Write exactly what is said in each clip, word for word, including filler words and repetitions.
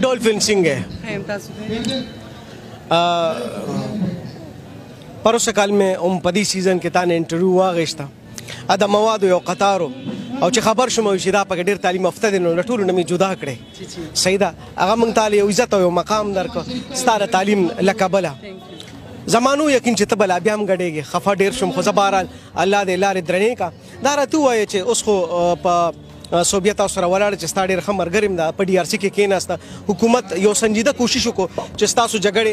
ډولفین څنګه پروسه کال مې هم په دې سیزن کې تا نه انټرویو واخیسته ا د موادو یو قطارو او چې خبر شوم چې دا پکې ډېر تعلیم یافته دي نو له ټولو نه مې جدا کړې صحیح ده هغه موږ ته یو عزت او یو مقام درکړ ستا د تعلیم له کبله زمانو یقین چې ته بلا بیا هم ګډېږې خفه ډېر شوم خو زه بهرحال الله دې لارې درنې کا دا راته ووایه چې اوس خو په صوبیه تاسو سره ولاړه چې ستا ډېر ښه ملګری م ده په ډي آر سي کې کېناسته حکومت یو سنجیده کوشش وکړو چې ستاسو جګړې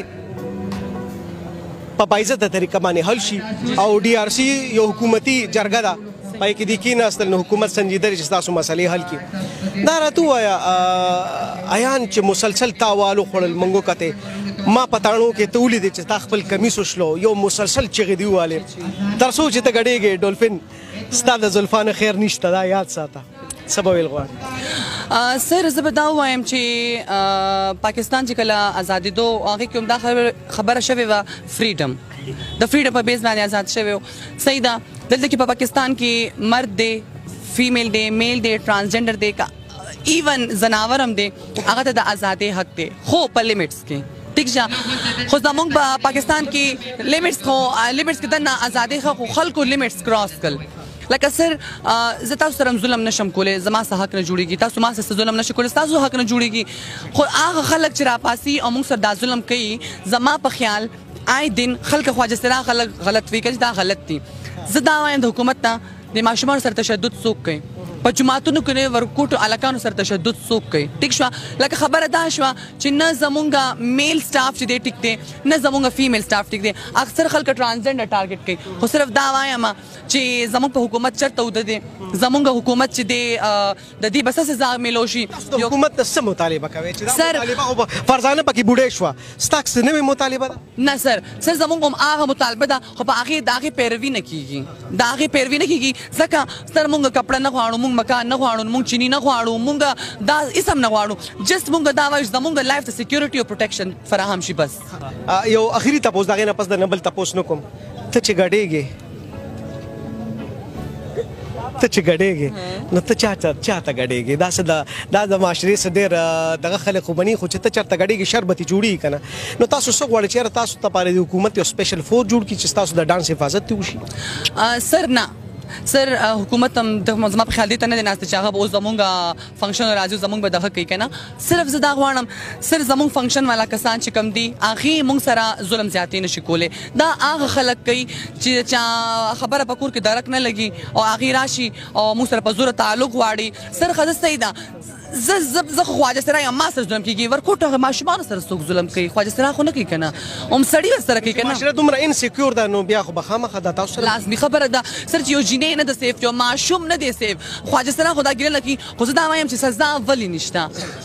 په باعزته طریقه باندې حل شي او ډي آر سي یو حکومتي جرګه ده پای کې دې کېناستل نو حکومت سنجیده چې ستاسو مسلې حل کړي دا راته ووایه ایان چې مسلسل تا والو خوړل منګو کتې ما پتاڼو کې ته ولیدې چې تا خپل کمیس وشلو یو مسلسل چغې دې ووالې تر څو چې ته ګډېږې ډولفین ستا د زلفانو خیر نشته دا یاد ساته څه به ویل غواړې سر زه به دا ووایم چې پاکستان چې کله ازادېدو هغې کې هم دا خبره شوې وه فریډم د فریډم په بیس باندې آزاد شوی و صحیح ده دلته کې په پاکستان کې مرد دی فیمیل دی میل دی ټرانسجنډر دی ایون زناور هم دی هغه ته د ازادۍ حق دی خو په لیمټس کې ٹھیک شه خو زمونږ په پاکستان کې لیمټس خو لیمټس کې دننه ازادۍ خو خلکو لیمټس کراس کړل لکه سر زه تاسو سره ظلم نشم کولی زما څه حق نه جوړېږي تاسو ما سره ظلم نشئ کولی ستاسو حق نه جوړېږي خو هغه خلک چې راپاسي او موږ سره دا ظلم کوي زما په خیال آی دن خلک خواجه سره خلک غلط فکر دا غلط دي زه دا وایم د حکومت ته د ماشومانو سره تشدد څوک کوي په جوماتونو کې ورکوټو الکانو سره تشدد څوک کوي ټیک شوه لکه خبره دا شوه چې نه زمونږ میل سټاف چې دی ټیک دی نه زمونږ فیمیل سټاف ټیک دی اکثر خلک ټرانسجنډر ټارګټ کوي خو صرف دا وایم چې زمونږ په حکومت چرته وده دی زمونږ حکومت چې دی د دې بس سزا میلو شي حکومت د څه مطالبه کوي چې دا مطالبه خو فرضانه پکې بوډۍ شوه ستاکس نوې مطالبه ده نه سر سر زمونږ هم هغه مطالبه ده خو په هغې د هغې پیروي نه کېږي د هغې پیروي نه کېږي ځکه سر مونږ کپړه نه غواړو مونږ مکان نه غواړو مونږ چینی نه غواړو مونږ دا اسم نه غواړو جست مونږ دا وایو زمونږ د لایف د سکیورټي او پروټیکشن فراهم شي بس یو اخري تپوس د هغې نه پس د نه بل تپوس نه کوم ته چې ګډېږې ته چې ګډېږې نو ته چا چاته ګډېږې داسې دا د معاشرې څه ډېر دغه خلک خو بني خو چې ته چېرته ګډېږې شربتې جوړېږي که نه نو تاسو څه غواړئ چې یاره تاسو دپاره د حکومت یو سپیشل فورس جوړ کړي چې ستاسو د ډانس حفاظت دې وشي سر نه سر حکومت هم زما په خیال دې ته نه دی ناسته چې هغه به اوس زمونږ فنکشن راځي زمونږ به دغه کوي که نه صرف زه دا غواړم صرف زمونږ فنکشن والا کسان چې کم دي هغې مونږ سره ظلم زیاتې نشي کولی دا هغه خلک کوي چې چا خبره په کور کې درک نه لګي او هغې راشي او مونږ سره په زوره تعلق غواړي سر ښځه صحیح ده زه زه خو خواجه سرا یم ما سره ظلم کېږي ورکوټ هغه ماشومانو سره څوک ظلم کوي خواجه سرا خو نه کوي که نه هم سړي ورسره کوي که نه معاشره دومره انسیکیور ده نو بیا خو به خامخا ده تاسو سره لازمي خبره ده سر چې یو جینۍ نه ده سیف یو ماشوم نه دی سیف خواجه سرا خو دا ګیله نه کوي خو زه دا وایم چې سزا ولې نشته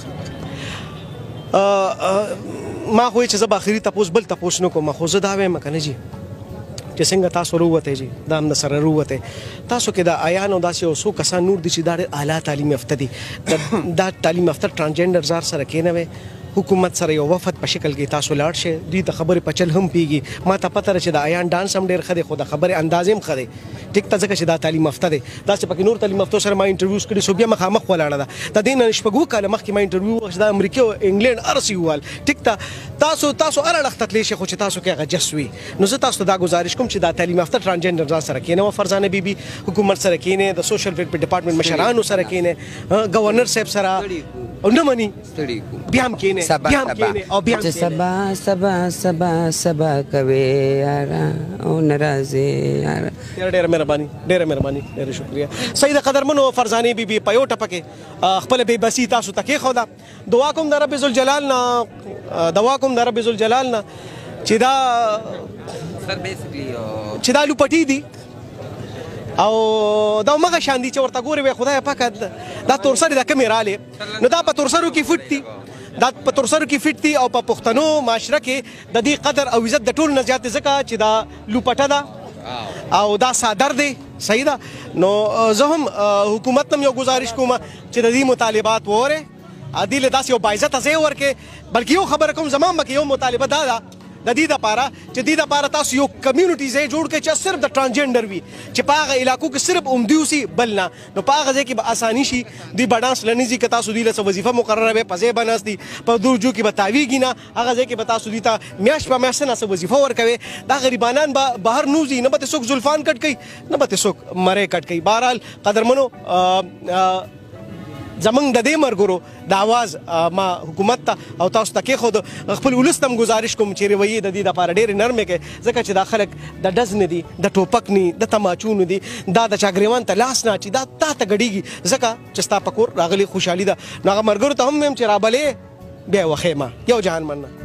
ما خو چې زه به آخري تپوس بل تپوس نه کوم خو زه دا وایم که نه جي چې څنګه تاسو رووتئ جي دا هم د سره رووتئ تاسو کې د ایان او داسې یو څو کسان نور دي چې دا ډېر اعلی تعلیم یافته دي دا تعلیم یافته ټرانسجنډر زار سره کېنوئ حکومت سره یو وفد په شکل کې تاسو لاړ شئ دوی ته خبرې په چل هم پیږي ما ته پته ده چې د ایان ډانس هم ډېر ښه دی خو د خبرې انداز هم ښه دی ټیک ته ځکه چې دا تعلیم یافته دی داسې پکې نور تعلیم یافتو سره ما انټرویوز کړي سو بیا مخامخ ولاړه ده د دې نه شپږ اووه کاله مخکې ما انټرویو وکړه چې د امریکې او انګلینډ هر څه وویل ټیک ته تاسو تاسو هر اړخ ته تللی شئ خو چې تاسو کې هغه جس وي نو زه تاسو ته دا ګزارش کوم چې دا تعلیم یافته ټرانسجنډر ځان سره کېنوه فرزانه بیبي حکومت سره کېنئ د سوشل ویلفیر ډپارټمنټ مشرانو سره کېنئ گورنر صاحب سره نه مني بیا هم کېنئ بیا هم کېنئ او بیا هم سبا سبا سبا سبا کوي یاره او ناراضي یاره ډېره مهرباني ډېره مهرباني ډېره شکریه صحیح ده قدرمنو فرزانې بیبي په یو ټپه کې خپله بېبسي تاسو ته کېښوده دعا کوم د رب ذوالجلال نه دعا کوم د رب ذوالجلال نه چې دا چې دا لوپټي دي او دا مغه شان دي چې ورته ګورې وای خدایه پاکه دا تورسرې دا کمې رالې نو دا په تورسرو کې فټ دي دا په تورسرو کې فټ دي او په پښتنو معاشره کې د دې قدر او عزت د ټولو نه زیات دی ځکه چې دا لوپټه ده او دا صادر دی صحیح ده نو زه هم حکومت ته یو ګزارش کوم چې د دې مطالبات وورې دې له داسې یو باعزته ځای ورکړې بلکې یو خبره کوم زما هم پکې یو مطالبه دا ده د دې دپاره چې دې دپاره تاسو یو کمیونټي ځای جوړ کړئ چې صرف د ټرانسجنډر وي چې په هغه علاقو کې صرف همدوی اوسي بل نه نو په هغه ځای کې به اساني شي دوی به ډانس لنیزي که تاسو دوی له څه وظیفه مقرره وي په ځای به ناست دي په دورجو کې به تاویږي نه هغه ځای کې به تاسو دوی ته میاشت په میاشت نه څه وظیفه ورکوي دا غریبانان به بهر نوځي نه به ترې څوک زلفان کټ کوي نه به ترې څوک مرۍ کټ کوي بهرحال قدرمنو زمونږ د دې ملګرو د اواز ما حکومت ته او تاسو ته کېښود خپل ولس ته هم ګزارش کوم چې رویې د دې دپاره ډېرې نرمې کړئ ځکه چې دا خلک د ډز نه دي د ټوپک نه د تماچو نه دي دا د چا ګریوان ته لاس نه اچي دا تا ته ګډېږي ځکه چې ستا په کور راغلې خوشحالي ده نو هغه ملګرو ته هم ویم چې رابلې بیا یې وښیمه یو جهان مننه